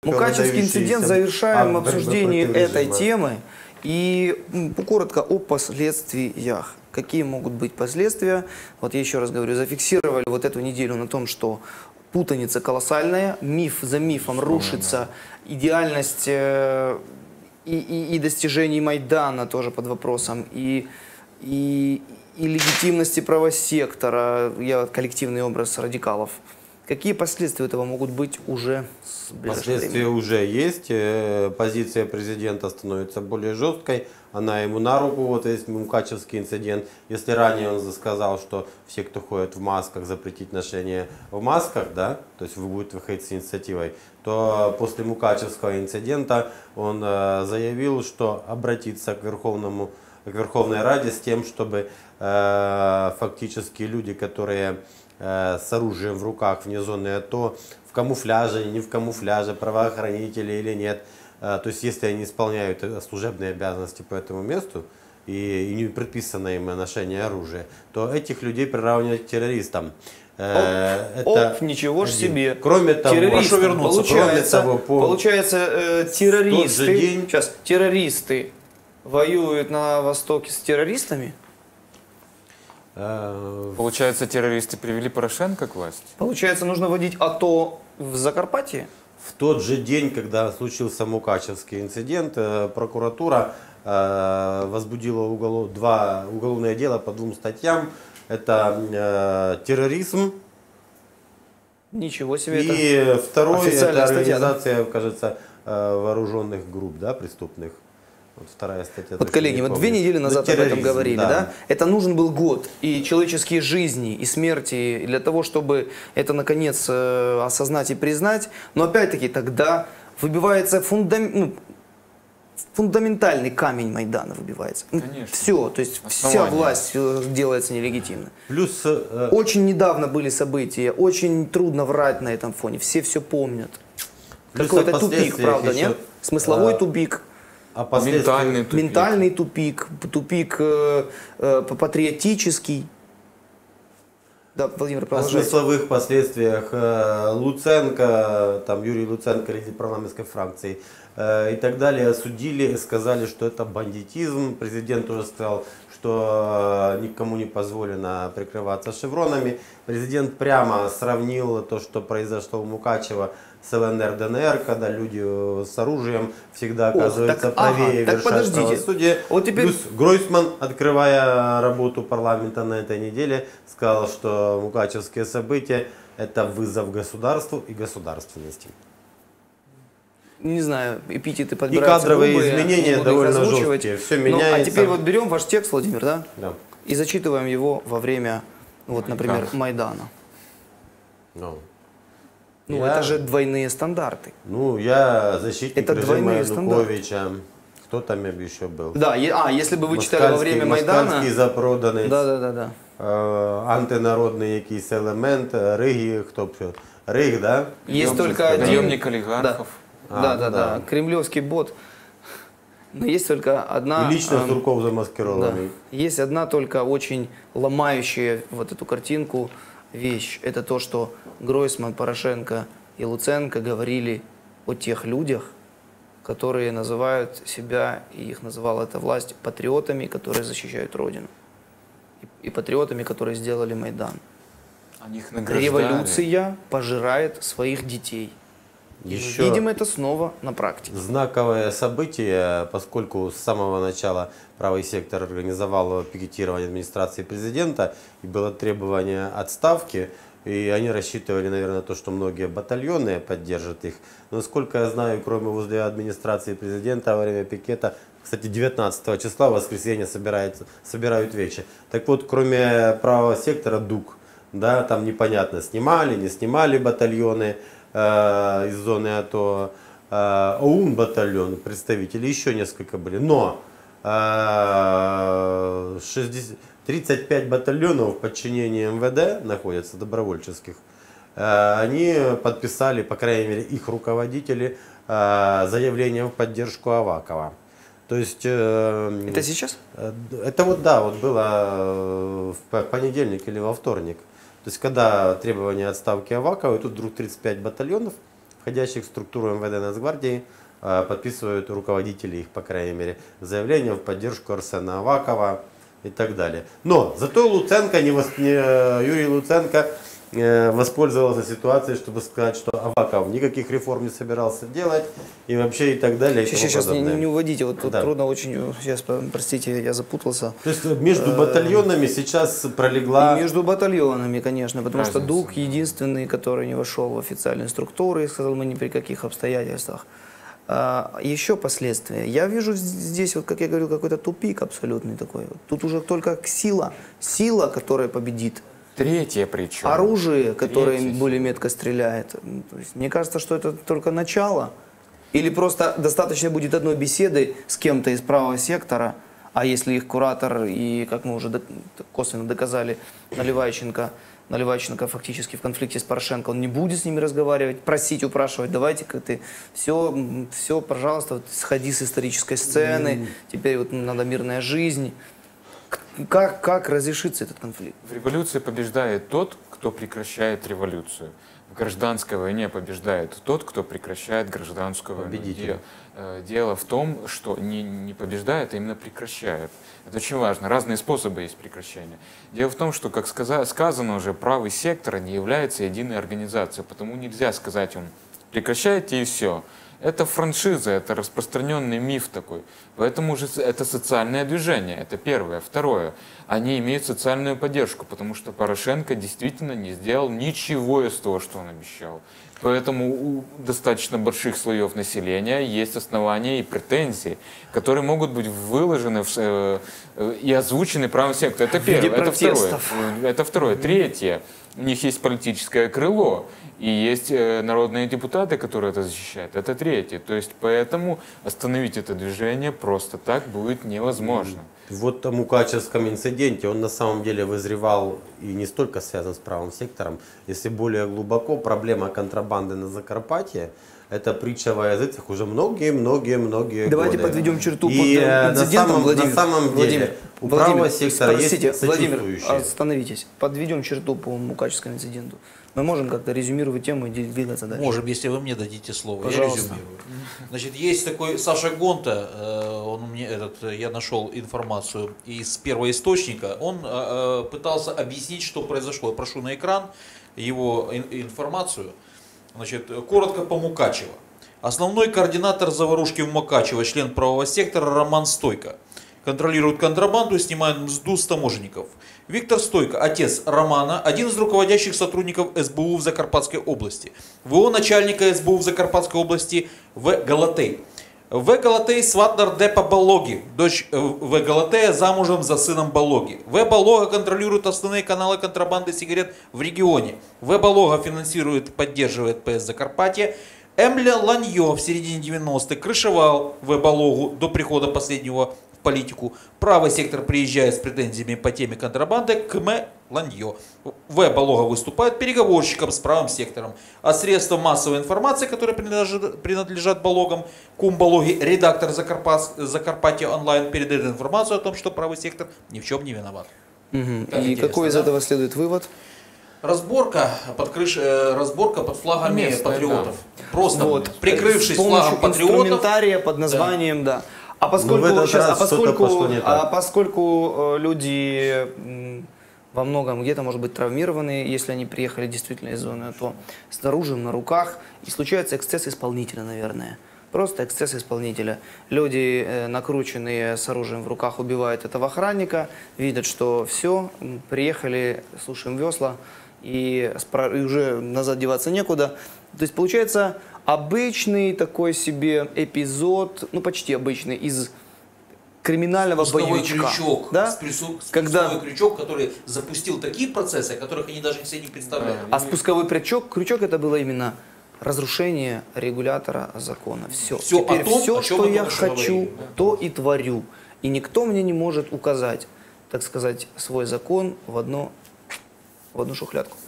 Мукачевский инцидент, завершаем обсуждение этой темы. И коротко о последствиях. Какие могут быть последствия? Вот я еще раз говорю, зафиксировали вот эту неделю на том, что путаница колоссальная, миф за мифом рушится, идеальность и достижений Майдана тоже под вопросом, и легитимности правосектора, коллективный образ радикалов. Какие последствия этого могут быть уже с ближайшего времени? Последствия уже есть. Позиция президента становится более жесткой. Она ему на руку, вот есть Мукачевский инцидент. Если ранее он сказал, что все, кто ходит в масках, запретить ношение в масках, да, то есть вы будете выходить с инициативой, то после Мукачевского инцидента он заявил, что обратится к Верховной Раде с тем, чтобы фактически люди, которые с оружием в руках вне зоны АТО, в камуфляже, не в камуфляже, правоохранители или нет. То есть, если они исполняют служебные обязанности по этому месту и не предписано им ношение оружия, то этих людей приравнивать к террористам. Ничего ж себе. Кроме того, прошу вернуться. Получается, террористы воюют на Востоке с террористами? Получается, террористы привели Порошенко к власти? Получается, нужно вводить АТО в Закарпатье? В тот же день, когда случился Мукачевский инцидент, прокуратура возбудила уголовное дело по 2 статьям. Это терроризм. Ничего себе. И второй, это организация, статья, да? кажется, вооруженных групп, да, преступных. Вот вторая статья. Вот, коллеги, вот 2 недели назад об этом говорили, да? Это нужен был год и человеческие жизни, и смерти для того, чтобы это наконец осознать и признать. Но опять-таки тогда выбивается фундаментальный камень Майдана выбивается. Конечно. Все, то есть вся власть делается нелегитимно. Плюс очень недавно были события, очень трудно врать на этом фоне. Все помнят. Какой-то тупик, правда, нет? Смысловой тупик. Ментальный тупик, патриотический. Да, Владимир, продолжайте. О смысловых последствиях Луценко, там Юрий Луценко, лидер парламентской фракции и так далее, осудили, сказали, что это бандитизм. Президент тоже сказал, что никому не позволено прикрываться шевронами. Президент прямо сравнил то, что произошло в Мукачево, с ЛНР, ДНР, когда люди с оружием всегда оказываются правее, вершат правосудие. Вот теперь... Плюс Гройсман, открывая работу парламента на этой неделе, сказал, что мукачевские события – это вызов государству и государственности. Не знаю, эпитеты И подбираются. кадровые изменения довольно жесткие, все меняется. А теперь вот берем ваш текст, Владимир, да? Да. И зачитываем его во время, вот, например, Майдана. Это же двойные стандарты. Я защитник режима Януковича. Кто там еще был? Да, если бы вы читали во время Майдана. Москальський запроданець. Да. Антинародний якийсь елемент, Риги, хто б що? Риг, да? Есть только один. Наемник олигархов. Да. Кремлевский бот. Но есть только одна... И лично Сурков замаскированный. Да, есть одна только очень ломающая вот эту картинку вещь. Это то, что Гройсман, Порошенко и Луценко говорили о тех людях, которые называют себя, и их называла эта власть, патриотами, которые защищают Родину. И патриотами, которые сделали Майдан. Революция пожирает своих детей. Видим это снова на практике. Знаковое событие, поскольку с самого начала правый сектор организовал пикетирование администрации президента, и было требование отставки, и они рассчитывали, наверное, на то, что многие батальоны поддержат их. Но, насколько я знаю, кроме возле администрации президента во время пикета, кстати, 19 числа, в воскресенье, собирают вещи. Так вот, кроме правого сектора ДУК, да, там непонятно, снимали, не снимали батальоны из зоны АТО, ОУН батальон, представители, еще несколько были. Но 35 батальонов в подчинении МВД находятся, добровольческих. Они подписали, по крайней мере, их руководители, заявление в поддержку Авакова. То есть... Это сейчас? Это было в понедельник или во вторник. То есть, когда требования отставки Авакова, и тут вдруг 35 батальонов, входящих в структуру МВД Нацгвардии, подписывают руководители их, по крайней мере, заявления в поддержку Арсена Авакова и так далее. Но зато Юрий Луценко воспользовался ситуацией, чтобы сказать, что Аваков никаких реформ не собирался делать и вообще и так далее. Сейчас не уводите, вот тут трудно очень, сейчас, простите, я запутался. То есть между батальонами сейчас пролегла... Между батальонами, конечно, потому что ДУК единственный, который не вошел в официальные структуры и сказал, мы ни при каких обстоятельствах. Еще последствия. Я вижу здесь, вот, как я говорил, какой-то тупик абсолютный такой. Тут уже только сила, которая победит. Третье причем. Оружие, которое более метко стреляет. То есть, мне кажется, что это только начало. Или просто достаточно будет одной беседы с кем-то из правого сектора, а если их куратор и, как мы уже косвенно доказали, Наливайченко фактически в конфликте с Порошенко, он не будет с ними разговаривать, просить, упрашивать, давайте-ка ты все, пожалуйста, вот, сходи с исторической сцены, теперь вот надо мирная жизнь. Как разрешится этот конфликт? В революции побеждает тот, кто прекращает революцию. В гражданской войне побеждает тот, кто прекращает гражданскую войну. Дело в том, что не побеждает, а именно прекращает. Это очень важно. Разные способы есть прекращения. Дело в том, что, как сказано уже, правый сектор не является единой организацией, потому нельзя сказать им прекращайте и все. Это франшиза, это распространенный миф такой. Поэтому уже это социальное движение, это первое. Второе, они имеют социальную поддержку, потому что Порошенко действительно не сделал ничего из того, что он обещал. Поэтому у достаточно больших слоев населения есть основания и претензии, которые могут быть выложены и озвучены правым сектором. Это первое. Это второе. Третье. У них есть политическое крыло, и есть народные депутаты, которые это защищают. Это третье. То есть поэтому остановить это движение просто так будет невозможно. Вот о мукачевском инциденте, он на самом деле вызревал и не столько связан с правым сектором, если более глубоко, проблема контрабанды на Закарпатье, это притча во языцах уже многие годы. Давайте подведем черту под инцидентом, Владимир. На самом деле, у правого сектора есть Владимир, остановитесь. Подведем черту по мукачевскому инциденту. Мы можем как-то резюмировать тему и двигаться дальше? Можем, если вы мне дадите слово. Пожалуйста. Я резюмирую. Значит, есть такой Саша Гонта, я нашел информацию из первоисточника. Он пытался объяснить, что произошло. Я прошу на экран его информацию. Значит, коротко по Мукачево. Основной координатор заварушки в Мукачево, член правого сектора Роман Стойко. Контролирует контрабанду и снимает мзду с таможенников. Виктор Стойко, отец Романа, один из руководящих сотрудников СБУ в Закарпатской области. ВО начальника СБУ в Закарпатской области В. Галатей. В. Галатей сват нардепа Балоги. Дочь В. Галатея замужем за сыном Балоги. В. Балога контролирует основные каналы контрабанды сигарет в регионе. В. Балога финансирует и поддерживает ПС Закарпатье. Эмля Ланьо в середине 90-х крышевал В. Балогу до прихода последнего в политику. Правый сектор приезжает с претензиями по теме контрабанды к М. Ланьо. В. Балога выступает переговорщиком с правым сектором. А средства массовой информации, которые принадлежат Балогам, кум Балоги, редактор Закарпатья онлайн, передает информацию о том, что правый сектор ни в чем не виноват. И какой из этого следует вывод? Разборка под флагами Местная, патриотов. да. Просто Вот, прикрывшись с помощью флагом патриотов. инструментария под названием, да. А поскольку люди во многом где-то, может быть, травмированы, если они приехали действительно из зоны, то с оружием на руках, и случается эксцесс исполнителя, наверное. Просто эксцесс исполнителя. Люди, накрученные с оружием в руках, убивают этого охранника, видят, что все, приехали, слушаем весла, и уже назад деваться некуда. То есть получается обычный такой себе эпизод, ну почти обычный, из криминального боевичка. Крючок, да? спусковой крючок, который запустил такие процессы, о которых они даже себе не представляют. А спусковой крючок это было именно разрушение регулятора закона. Все. Теперь все, что я хочу, то и творю. И никто мне не может указать, так сказать, свой закон в одну шухлядку.